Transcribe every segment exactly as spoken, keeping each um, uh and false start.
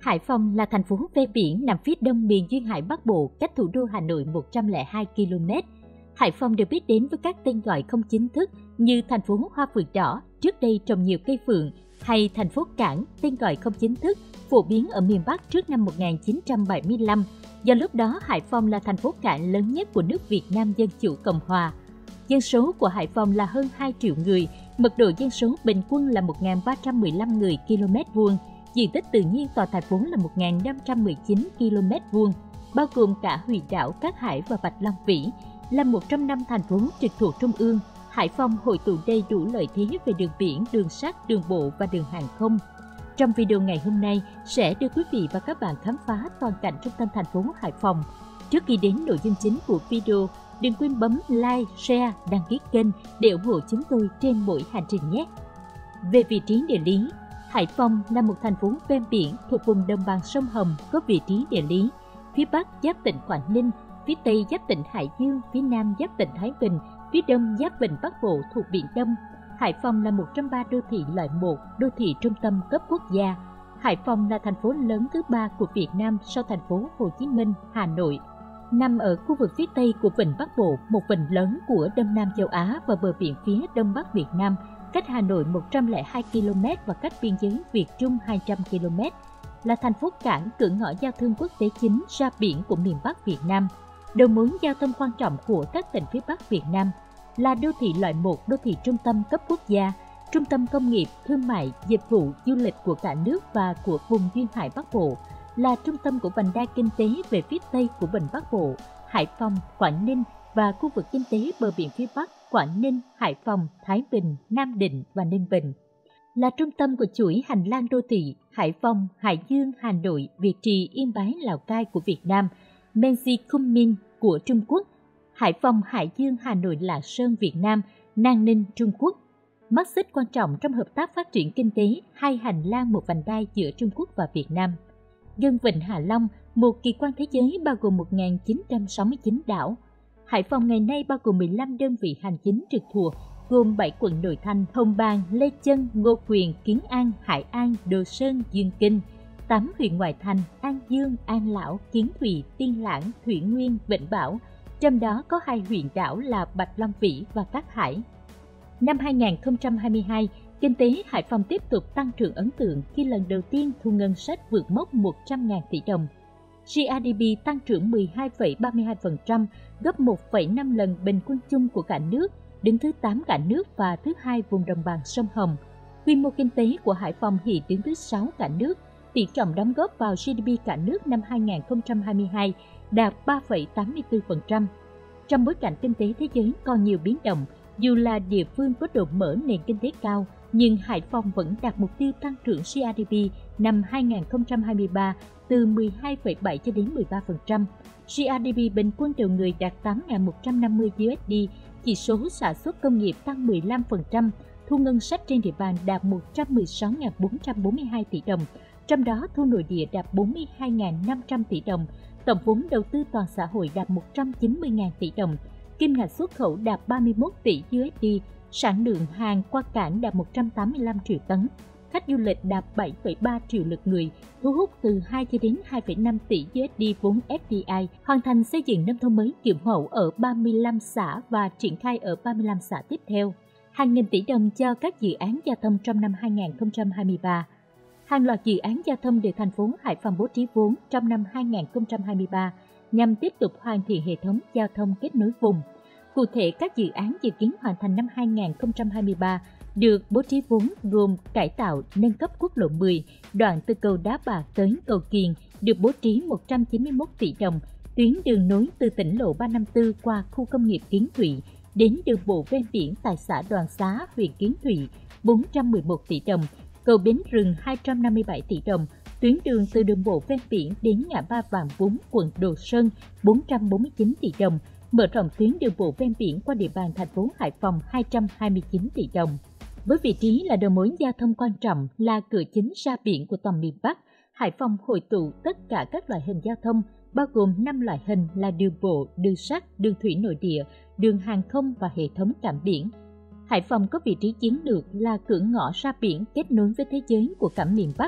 Hải Phòng là thành phố ven biển nằm phía đông miền duyên hải Bắc Bộ, cách thủ đô Hà Nội một trăm lẻ hai ki lô mét. Hải Phòng được biết đến với các tên gọi không chính thức như thành phố Hoa Phượng Đỏ, trước đây trồng nhiều cây phượng, hay thành phố Cảng, tên gọi không chính thức, phổ biến ở miền Bắc trước năm một nghìn chín trăm bảy mươi lăm. Do lúc đó Hải Phòng là thành phố cảng lớn nhất của nước Việt Nam Dân Chủ Cộng Hòa. Dân số của Hải Phòng là hơn hai triệu người, mật độ dân số bình quân là một nghìn ba trăm mười lăm người km vuông, diện tích tự nhiên toàn thành phố là một nghìn năm trăm mười chín ki lô mét vuông, bao gồm cả huyện đảo Cát Hải và Bạch Long Vĩ. Là một trong năm thành phố trực thuộc Trung ương, Hải Phòng hội tụ đầy đủ lợi thế về đường biển, đường sắt, đường bộ và đường hàng không. Trong video ngày hôm nay sẽ đưa quý vị và các bạn khám phá toàn cảnh trung tâm thành phố Hải Phòng. Trước khi đến nội dung chính của video, đừng quên bấm like, share, đăng ký kênh để ủng hộ chúng tôi trên mỗi hành trình nhé. Về vị trí địa lý, Hải Phòng là một thành phố ven biển thuộc vùng đồng bằng sông Hồng, có vị trí địa lý phía Bắc giáp tỉnh Quảng Ninh, phía Tây giáp tỉnh Hải Dương, phía Nam giáp tỉnh Thái Bình, phía Đông giáp vịnh Bắc Bộ thuộc Biển Đông. Hải Phòng là một trong ba đô thị loại một, đô thị trung tâm cấp quốc gia. Hải Phòng là thành phố lớn thứ ba của Việt Nam sau thành phố Hồ Chí Minh, Hà Nội. Nằm ở khu vực phía Tây của vịnh Bắc Bộ, một vịnh lớn của Đông Nam châu Á và bờ biển phía Đông Bắc Việt Nam, cách Hà Nội một trăm lẻ hai ki lô mét và cách biên giới Việt Trung hai trăm ki lô mét. Là thành phố cảng, cửa ngõ giao thương quốc tế chính ra biển của miền Bắc Việt Nam, đầu mối giao thông quan trọng của các tỉnh phía Bắc Việt Nam. Là đô thị loại một, đô thị trung tâm cấp quốc gia, trung tâm công nghiệp, thương mại, dịch vụ, du lịch của cả nước và của vùng duyên hải Bắc Bộ. Là trung tâm của vành đai kinh tế về phía Tây của vịnh Bắc Bộ, Hải Phòng, Quảng Ninh và khu vực kinh tế bờ biển phía Bắc, Quảng Ninh, Hải Phòng, Thái Bình, Nam Định và Ninh Bình. Là trung tâm của chuỗi hành lang đô thị Hải Phòng, Hải Dương, Hà Nội, Việt Trì, Yên Bái, Lào Cai của Việt Nam, Menxi Kunming của Trung Quốc, Hải Phòng, Hải Dương, Hà Nội, Lạng Sơn, Việt Nam, Nam Ninh, Trung Quốc. Mắt xích quan trọng trong hợp tác phát triển kinh tế, hai hành lang một vành đai giữa Trung Quốc và Việt Nam. Gần vịnh Hạ Long, một kỳ quan thế giới bao gồm một nghìn chín trăm sáu mươi chín đảo. Hải Phòng ngày nay bao gồm mười lăm đơn vị hành chính trực thuộc, gồm bảy quận nội thành: Hồng Bàng, Lê Chân, Ngô Quyền, Kiến An, Hải An, Đồ Sơn, Dương Kinh, tám huyện ngoại thành: An Dương, An Lão, Kiến Thụy, Tiên Lãng, Thủy Nguyên, Vĩnh Bảo, trong đó có hai huyện đảo là Bạch Long Vĩ và Cát Hải. Năm hai nghìn không trăm hai mươi hai, kinh tế Hải Phòng tiếp tục tăng trưởng ấn tượng khi lần đầu tiên thu ngân sách vượt mốc một trăm nghìn tỷ đồng. giê đê pê tăng trưởng mười hai phẩy ba mươi hai phần trăm, gấp một phẩy năm lần bình quân chung của cả nước, đứng thứ tám cả nước và thứ hai vùng đồng bằng sông Hồng. Quy mô kinh tế của Hải Phòng hiện đứng thứ sáu cả nước, tỷ trọng đóng góp vào giê đê pê cả nước năm hai nghìn không trăm hai mươi hai đạt ba phẩy tám mươi tư phần trăm. Trong bối cảnh kinh tế thế giới còn nhiều biến động, dù là địa phương có độ mở nền kinh tế cao, nhưng Hải Phòng vẫn đạt mục tiêu tăng trưởng giê đê pê năm hai nghìn không trăm hai mươi ba từ mười hai phẩy bảy cho đến mười ba phần trăm. giê đê pê bình quân đầu người đạt tám nghìn một trăm năm mươi đô la, chỉ số sản xuất công nghiệp tăng mười lăm phần trăm, thu ngân sách trên địa bàn đạt một trăm mười sáu nghìn bốn trăm bốn mươi hai tỷ đồng, trong đó thu nội địa đạt bốn mươi hai nghìn năm trăm tỷ đồng, tổng vốn đầu tư toàn xã hội đạt một trăm chín mươi nghìn tỷ đồng, kim ngạch xuất khẩu đạt ba mươi mốt tỷ đô la, sản lượng hàng qua cảng đạt một trăm tám mươi lăm triệu tấn, khách du lịch đạt bảy phẩy ba triệu lượt người, thu hút từ hai cho đến hai phẩy năm tỷ đô la vốn ép đê i, hoàn thành xây dựng nông thôn mới kiểu mẫu ở ba mươi lăm xã và triển khai ở ba mươi lăm xã tiếp theo. Hàng nghìn tỷ đồng cho các dự án giao thông trong năm hai nghìn không trăm hai mươi ba. Hàng loạt dự án giao thông được thành phố Hải Phòng bố trí vốn trong năm hai nghìn không trăm hai mươi ba nhằm tiếp tục hoàn thiện hệ thống giao thông kết nối vùng. Cụ thể, các dự án dự kiến hoàn thành năm hai nghìn không trăm hai mươi ba được bố trí vốn gồm cải tạo, nâng cấp quốc lộ mười, đoạn từ cầu Đá Bạc tới cầu Kiền được bố trí một trăm chín mươi mốt tỷ đồng, tuyến đường nối từ tỉnh lộ ba năm tư qua khu công nghiệp Kiến Thụy đến đường bộ ven biển tại xã Đoàn Xá, huyện Kiến Thụy bốn trăm mười một tỷ đồng, cầu Bến Rừng hai trăm năm mươi bảy tỷ đồng, tuyến đường từ đường bộ ven biển đến ngã ba Vàm Bún, quận Đồ Sơn bốn trăm bốn mươi chín tỷ đồng, mở rộng tuyến đường bộ ven biển qua địa bàn thành phố Hải Phòng hai trăm hai mươi chín tỷ đồng. Với vị trí là đầu mối giao thông quan trọng, là cửa chính ra biển của toàn miền Bắc, Hải Phòng hội tụ tất cả các loại hình giao thông, bao gồm năm loại hình là đường bộ, đường sắt, đường thủy nội địa, đường hàng không và hệ thống cảng biển. Hải Phòng có vị trí chiến lược là cửa ngõ ra biển kết nối với thế giới của cả miền Bắc.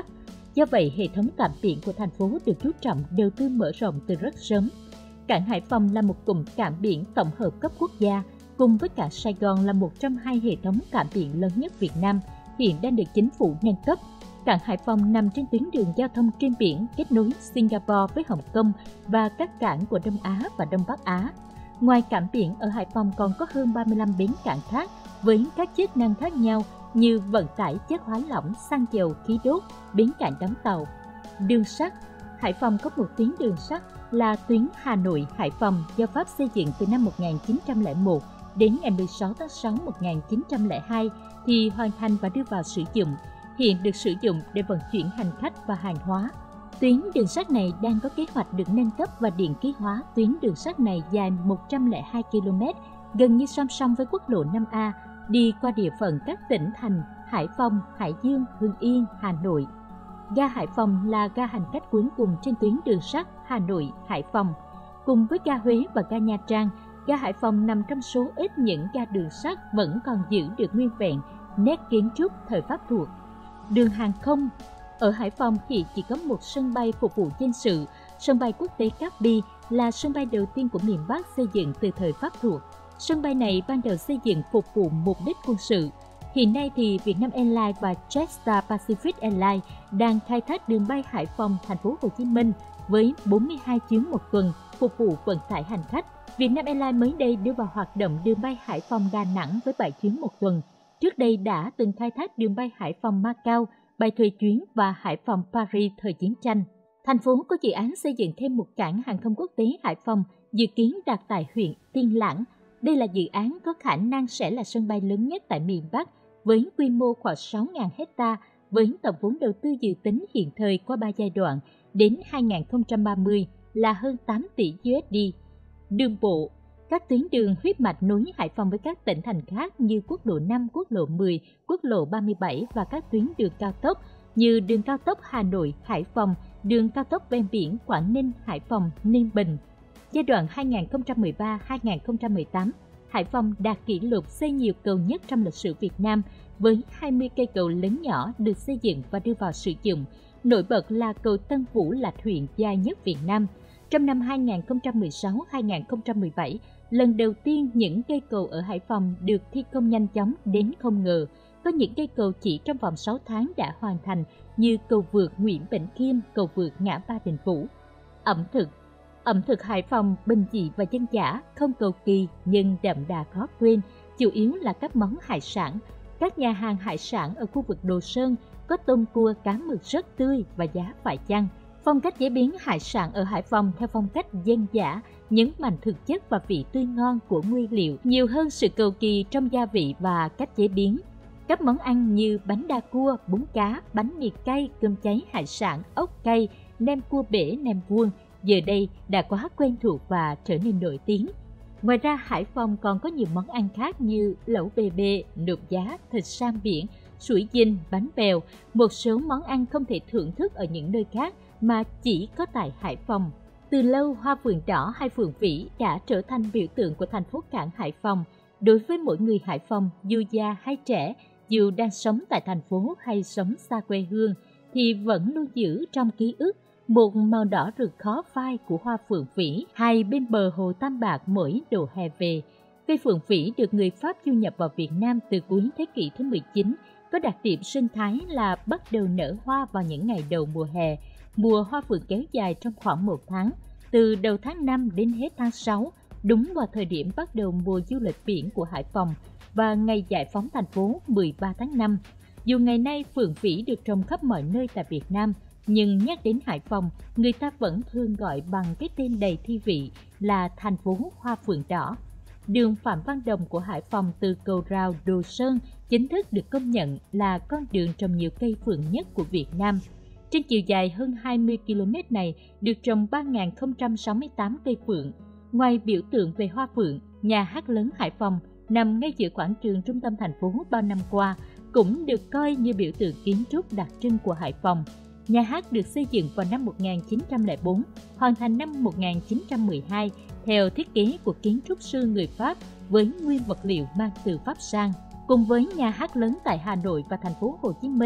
Do vậy, hệ thống cảng biển của thành phố được chú trọng đầu tư mở rộng từ rất sớm. Cảng Hải Phòng là một cụm cảng biển tổng hợp cấp quốc gia, cùng với cảng Sài Gòn là một trong hai hệ thống cảng biển lớn nhất Việt Nam, hiện đang được chính phủ nâng cấp. Cảng Hải Phòng nằm trên tuyến đường giao thông trên biển kết nối Singapore với Hồng Kông và các cảng của Đông Á và Đông Bắc Á. Ngoài cảng biển, ở Hải Phòng còn có hơn ba mươi lăm bến cảng khác với các chức năng khác nhau như vận tải chất hóa lỏng, xăng dầu, khí đốt, bến cảng đóng tàu. Đường sắt. Hải Phòng có một tuyến đường sắt là tuyến Hà Nội - Hải Phòng do Pháp xây dựng từ năm một nghìn chín trăm lẻ một đến ngày mười sáu tháng sáu năm một nghìn chín trăm lẻ hai thì hoàn thành và đưa vào sử dụng. Hiện được sử dụng để vận chuyển hành khách và hàng hóa. Tuyến đường sắt này đang có kế hoạch được nâng cấp và điện khí hóa. Tuyến đường sắt này dài một trăm lẻ hai ki lô mét, gần như song song với quốc lộ năm A, đi qua địa phận các tỉnh thành Hải Phòng, Hải Dương, Hưng Yên, Hà Nội. Ga Hải Phòng là ga hành khách cuối cùng trên tuyến đường sắt Hà Nội - Hải Phòng. Cùng với ga Huế và ga Nha Trang, ga Hải Phòng nằm trong số ít những ga đường sắt vẫn còn giữ được nguyên vẹn nét kiến trúc thời Pháp thuộc. Đường hàng không. Ở Hải Phòng hiện chỉ có một sân bay phục vụ dân sự, sân bay quốc tế Cát Bi là sân bay đầu tiên của miền Bắc xây dựng từ thời Pháp thuộc. Sân bay này ban đầu xây dựng phục vụ mục đích quân sự. Hiện nay thì Vietnam Airlines và Jetstar Pacific Airlines đang khai thác đường bay Hải Phòng - Thành phố Hồ Chí Minh với bốn mươi hai chuyến một tuần phục vụ vận tải hành khách. Vietnam Airlines mới đây đưa vào hoạt động đường bay Hải Phòng - Đà Nẵng với bảy chuyến một tuần. Trước đây đã từng khai thác đường bay Hải Phòng - Macau, bay thuê chuyến và Hải Phòng - Paris thời chiến tranh. Thành phố có dự án xây dựng thêm một cảng hàng không quốc tế Hải Phòng, dự kiến đặt tại huyện Tiên Lãng. Đây là dự án có khả năng sẽ là sân bay lớn nhất tại miền Bắc, với quy mô khoảng sáu nghìn héc-ta, với tổng vốn đầu tư dự tính hiện thời qua ba giai đoạn đến hai nghìn không trăm ba mươi là hơn tám tỷ đô la. Đường bộ. Các tuyến đường huyết mạch nối Hải Phòng với các tỉnh thành khác như quốc lộ năm, quốc lộ mười, quốc lộ ba mươi bảy và các tuyến đường cao tốc như đường cao tốc Hà Nội - Hải Phòng, đường cao tốc ven biển Quảng Ninh - Hải Phòng - Ninh Bình. Giai đoạn hai nghìn không trăm mười ba đến hai nghìn không trăm mười tám, Hải Phòng đạt kỷ lục xây nhiều cầu nhất trong lịch sử Việt Nam với hai mươi cây cầu lớn nhỏ được xây dựng và đưa vào sử dụng. Nổi bật là cầu Tân Vũ Lạch Huyện dài nhất Việt Nam. Trong năm hai nghìn không trăm mười sáu đến hai nghìn không trăm mười bảy, lần đầu tiên những cây cầu ở Hải Phòng được thi công nhanh chóng đến không ngờ. Có những cây cầu chỉ trong vòng sáu tháng đã hoàn thành như cầu vượt Nguyễn Bỉnh Khiêm, cầu vượt ngã ba Đình Vũ. Ẩm thực. Ẩm thực Hải Phòng bình dị và dân dã, không cầu kỳ nhưng đậm đà khó quên, chủ yếu là các món hải sản. Các nhà hàng hải sản ở khu vực Đồ Sơn có tôm cua cá mực rất tươi và giá phải chăng. Phong cách chế biến hải sản ở Hải Phòng theo phong cách dân dã, nhấn mạnh thực chất và vị tươi ngon của nguyên liệu nhiều hơn sự cầu kỳ trong gia vị và cách chế biến. Các món ăn như bánh đa cua, bún cá, bánh mì cay, cơm cháy hải sản, ốc cay, nem cua bể, nem vuông giờ đây đã quá quen thuộc và trở nên nổi tiếng. Ngoài ra, Hải Phòng còn có nhiều món ăn khác như lẩu bề bề, nộm giá, thịt sam biển, sủi dinh, bánh bèo, một số món ăn không thể thưởng thức ở những nơi khác mà chỉ có tại Hải Phòng. Từ lâu, hoa phượng đỏ hay phượng vĩ đã trở thành biểu tượng của thành phố cảng Hải Phòng. Đối với mỗi người Hải Phòng, dù già hay trẻ, dù đang sống tại thành phố hay sống xa quê hương, thì vẫn lưu giữ trong ký ức một màu đỏ rực khó phai của hoa phượng vĩ hay bên bờ hồ Tam Bạc mỗi độ hè về. Cây phượng vĩ được người Pháp du nhập vào Việt Nam từ cuối thế kỷ thứ mười chín, có đặc điểm sinh thái là bắt đầu nở hoa vào những ngày đầu mùa hè. Mùa hoa phượng kéo dài trong khoảng một tháng, từ đầu tháng năm đến hết tháng sáu, đúng vào thời điểm bắt đầu mùa du lịch biển của Hải Phòng và ngày giải phóng thành phố mười ba tháng năm. Dù ngày nay phượng vĩ được trồng khắp mọi nơi tại Việt Nam, nhưng nhắc đến Hải Phòng, người ta vẫn thường gọi bằng cái tên đầy thi vị là thành phố hoa phượng đỏ. Đường Phạm Văn Đồng của Hải Phòng từ cầu rào Đồ Sơn chính thức được công nhận là con đường trồng nhiều cây phượng nhất của Việt Nam. Trên chiều dài hơn hai mươi ki lô mét này được trồng ba nghìn không trăm sáu mươi tám cây phượng. Ngoài biểu tượng về hoa phượng, nhà hát lớn Hải Phòng nằm ngay giữa quảng trường trung tâm thành phố bao năm qua cũng được coi như biểu tượng kiến trúc đặc trưng của Hải Phòng. Nhà hát được xây dựng vào năm một nghìn chín trăm lẻ bốn, hoàn thành năm một nghìn chín trăm mười hai theo thiết kế của kiến trúc sư người Pháp với nguyên vật liệu mang từ Pháp sang. Cùng với nhà hát lớn tại Hà Nội và thành phố Hồ Chí Minh,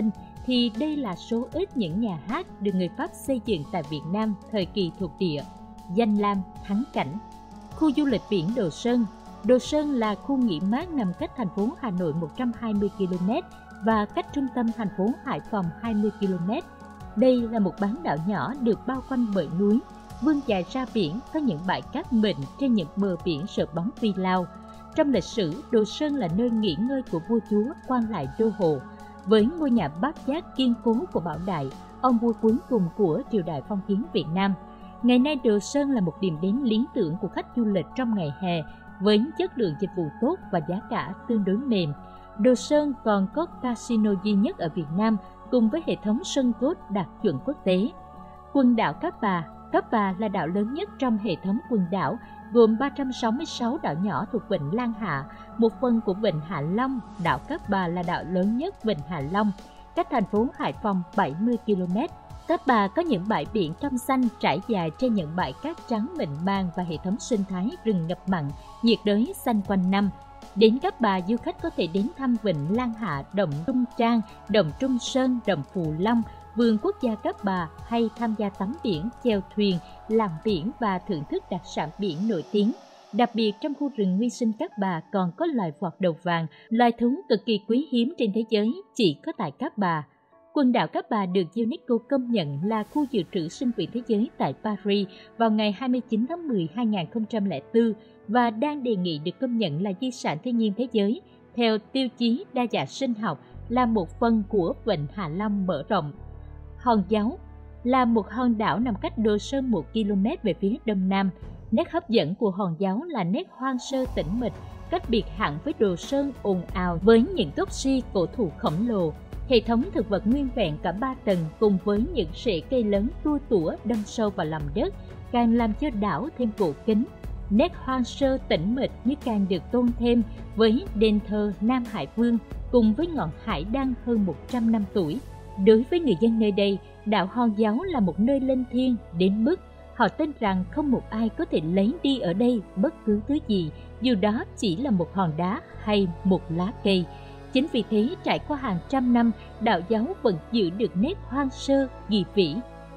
thì đây là số ít những nhà hát được người Pháp xây dựng tại Việt Nam thời kỳ thuộc địa. Danh lam, thắng cảnh. Khu du lịch biển Đồ Sơn. Đồ Sơn là khu nghỉ mát nằm cách thành phố Hà Nội một trăm hai mươi ki lô mét và cách trung tâm thành phố Hải Phòng hai mươi ki lô mét. Đây là một bán đảo nhỏ được bao quanh bởi núi, vươn dài ra biển, có những bãi cát mịn trên những bờ biển sợp bóng phi lao. Trong lịch sử, Đồ Sơn là nơi nghỉ ngơi của vua chúa quan lại đô hộ. Với ngôi nhà bát giác kiên cố của Bảo Đại, ông vua cuối cùng của triều đại phong kiến Việt Nam. Ngày nay Đồ Sơn là một điểm đến lý tưởng của khách du lịch trong ngày hè, với chất lượng dịch vụ tốt và giá cả tương đối mềm. Đồ Sơn còn có casino duy nhất ở Việt Nam cùng với hệ thống sân golf đạt chuẩn quốc tế. Quần đảo Cát Bà. Cát Bà là đảo lớn nhất trong hệ thống quần đảo, gồm ba trăm sáu mươi sáu đảo nhỏ thuộc Vịnh Lan Hạ, một phần của Vịnh Hạ Long. Đảo Cát Bà là đảo lớn nhất Vịnh Hạ Long, cách thành phố Hải Phòng bảy mươi ki lô mét. Cát Bà có những bãi biển trong xanh trải dài trên những bãi cát trắng mịn màng và hệ thống sinh thái rừng ngập mặn, nhiệt đới xanh quanh năm. Đến Cát Bà, du khách có thể đến thăm Vịnh Lan Hạ, Động Trung Trang, Động Trung Sơn, Động Phù Long, Vườn Quốc gia Cát Bà, hay tham gia tắm biển, chèo thuyền, làm biển và thưởng thức đặc sản biển nổi tiếng. Đặc biệt trong khu rừng nguyên sinh Cát Bà còn có loài vọt đầu vàng, loài thú cực kỳ quý hiếm trên thế giới, chỉ có tại Cát Bà. Quần đảo Cát Bà được UNESCO công nhận là khu dự trữ sinh quyển thế giới tại Paris vào ngày hai mươi chín tháng mười năm hai nghìn không trăm lẻ bốn và đang đề nghị được công nhận là di sản thiên nhiên thế giới theo tiêu chí đa dạng sinh học, là một phần của Vịnh Hạ Long mở rộng. Hòn Dấu là một hòn đảo nằm cách Đồ Sơn một ki lô mét về phía đông nam. Nét hấp dẫn của Hòn Dấu là nét hoang sơ tĩnh mịch, cách biệt hẳn với Đồ Sơn ồn ào với những gốc si cổ thụ khổng lồ. Hệ thống thực vật nguyên vẹn cả ba tầng cùng với những rễ cây lớn tua tủa đâm sâu vào lòng đất càng làm cho đảo thêm cổ kính. Nét hoang sơ tĩnh mịch như càng được tôn thêm với đền thờ Nam Hải Vương cùng với ngọn hải đăng hơn một trăm năm tuổi. Đối với người dân nơi đây, đảo Hòn Dấu là một nơi linh thiêng đến mức họ tin rằng không một ai có thể lấy đi ở đây bất cứ thứ gì, dù đó chỉ là một hòn đá hay một lá cây. Chính vì thế, trải qua hàng trăm năm, đảo Dấu vẫn giữ được nét hoang sơ, kỳ vĩ.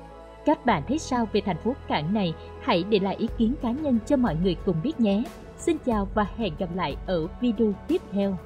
Các bạn thấy sao về thành phố cảng này? Hãy để lại ý kiến cá nhân cho mọi người cùng biết nhé. Xin chào và hẹn gặp lại ở video tiếp theo.